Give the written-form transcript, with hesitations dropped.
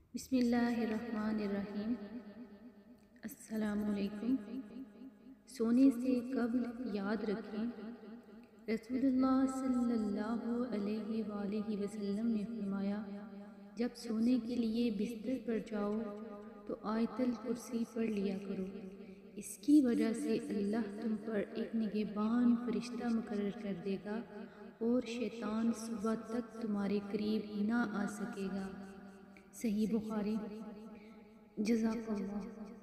बिस्मिल्लाहिर्रहमानिर्रहीम। अस्सलामुअलैकुम। सोने से कब्ल याद रखें, रसूलुल्लाह सल्लल्लाहु अलैहि वसल्लम ने फरमाया, जब सोने के लिए बिस्तर पर जाओ तो आयतल कुर्सी पढ़ लिया करो। इसकी वजह से अल्लाह तुम पर एक निगहबान फरिश्ता मुकर्रर कर देगा और शैतान सुबह तक तुम्हारे करीब ना आ सकेगा। सही बुखारी। जज़ाकल्लाह।